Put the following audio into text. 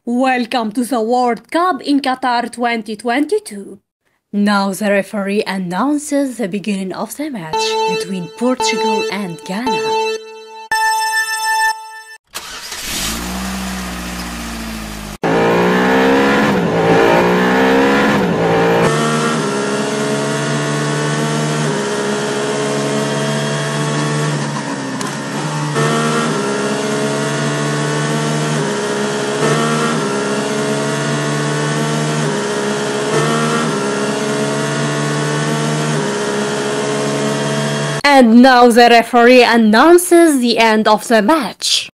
Welcome to the World Cup in Qatar 2022. Now the referee announces the beginning of the match between Portugal and Ghana. And now the referee announces the end of the match.